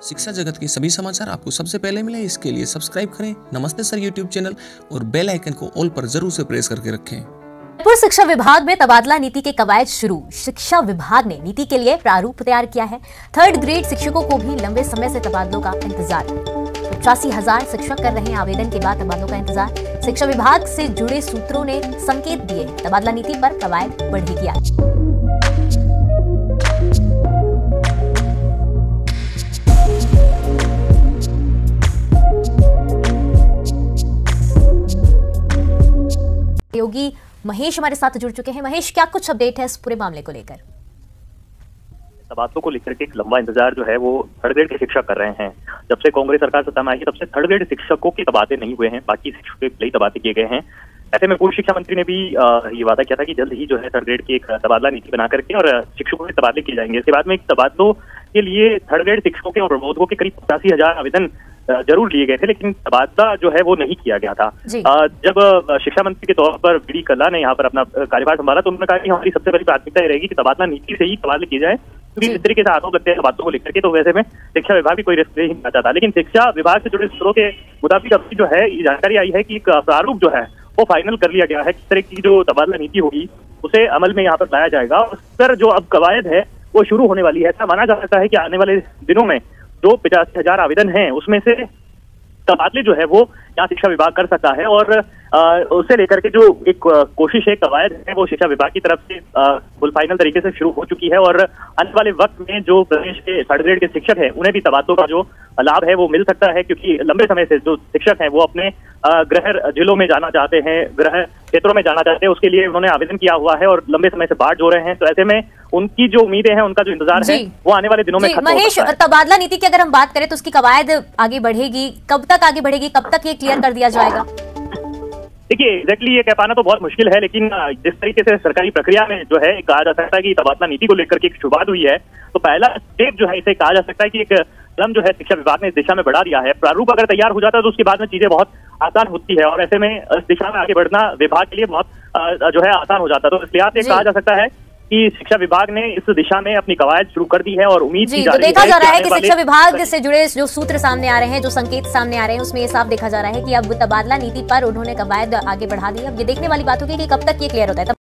शिक्षा जगत के सभी समाचार आपको सबसे पहले मिले, इसके लिए सब्सक्राइब करें नमस्ते सर यूट्यूब चैनल और बेल आइकन को ऑल पर जरूर से प्रेस करके रखें। जयपुर शिक्षा विभाग में तबादला नीति के कवायद शुरू। शिक्षा विभाग ने नीति के लिए प्रारूप तैयार किया है। 3rd ग्रेड शिक्षकों को भी लंबे समय से तबादलों का इंतजार। 85,000 शिक्षक कर रहे हैं आवेदन के बाद तबादलों का इंतजार। शिक्षा विभाग से जुड़े सूत्रों ने संकेत दिए, तबादला नीति पर कवायद बढ़ेगी आज। योगी महेश हमारे साथ जुड़ चुके हैं। महेश, क्या कुछ अपडेट है इस पूरे मामले को लेकर? तबादलों को लेकर के एक लंबा इंतजार जो है वो 3rd ग्रेड के शिक्षक कर रहे हैं। जब से कांग्रेस सरकार सत्ता में आई है तब से 3rd ग्रेड शिक्षकों के तबादले नहीं हुए हैं, बाकी शिक्षकों के कई तबादले किए गए हैं। ऐसे में पूर्व शिक्षा मंत्री ने भी ये वादा किया था कि जल्द ही जो है 3rd ग्रेड की एक तबादला नीति बना करके और शिक्षकों के तबादले किए जाएंगे। इसके बाद में एक तबादलों के लिए 3rd ग्रेड शिक्षकों के और प्रबोधकों के करीब 85,000 आवेदन जरूर लिए गए थे, लेकिन तबादला जो है वो नहीं किया गया था। जब शिक्षा मंत्री के तौर पर बी डी कल्ला ने यहाँ पर अपना कार्यभार संभाला तो उन्होंने कहा कि हमारी सबसे बड़ी प्राथमिकता ये रहेगी कि तबादला नीति से ही तबादले किए जाए, क्योंकि इस तरीके से आरोप लगते हैं तबादलों को लेकर के, तो वैसे में शिक्षा विभाग भी कोई रिस्क नहीं लेना चाहता। लेकिन शिक्षा विभाग से जुड़े सूत्रों के मुताबिक अभी जो है ये जानकारी आई है कि एक प्रारूप जो है वो फाइनल कर लिया गया है। किस तरह की जो तबादला नीति होगी उसे अमल में यहाँ पर लाया जाएगा। उस पर जो अब कवायद है वो शुरू होने वाली है। ऐसा माना जा सकता है कि आने वाले दिनों में जो 85,000 आवेदन हैं उसमें से तबादले जो है वो यहाँ शिक्षा विभाग कर सकता है, और उसे लेकर के जो एक कोशिश है, कवायद है, वो शिक्षा विभाग की तरफ से फुल फाइनल तरीके से शुरू हो चुकी है। और आने वाले वक्त में जो प्रदेश के 3rd ग्रेड के शिक्षक हैं उन्हें भी तबादलों का जो लाभ है वो मिल सकता है, क्योंकि लंबे समय से जो शिक्षक हैं वो अपने गृह जिलों में जाना चाहते हैं, गृह क्षेत्रों में जाना चाहते हैं, उसके लिए उन्होंने आवेदन किया हुआ है और लंबे समय से बाढ़ जो रहे हैं। तो ऐसे में उनकी जो उम्मीदें हैं, उनका जो इंतजार है वो आने वाले दिनों में खत्म हो सकता है। महेश, तबादला नीति की अगर हम बात करें तो उसकी कवायद आगे बढ़ेगी, कब तक आगे बढ़ेगी, कब तक ये क्लियर कर दिया जाएगा? देखिए, एग्जैक्टली ये कह पाना तो बहुत मुश्किल है, लेकिन जिस तरीके से सरकारी प्रक्रिया में जो है कहा जा सकता है कि तबादला नीति को लेकर के एक शुरुआत हुई है, तो पहला स्टेप जो है इसे कहा जा सकता है कि एक कदम जो है शिक्षा विभाग ने इस दिशा में बढ़ा दिया है। प्रारूप अगर तैयार हो जाता है तो उसके बाद में चीजें बहुत आसान होती है, और ऐसे में इस दिशा में आगे बढ़ना विभाग के लिए बहुत जो है आसान हो जाता है। तो इस लिहाज से कहा जा सकता है कि शिक्षा विभाग ने इस दिशा में अपनी कवायद शुरू कर दी है और उम्मीद की जा रही है। देखा जा रहा है कि शिक्षा विभाग से जुड़े जो सूत्र सामने आ रहे हैं, जो संकेत सामने आ रहे हैं, उसमें ये साफ देखा जा रहा है कि अब तबादला नीति पर उन्होंने कवायद आगे बढ़ा दी है। अब ये देखने वाली बात होगी कि कब तक ये क्लियर होता है।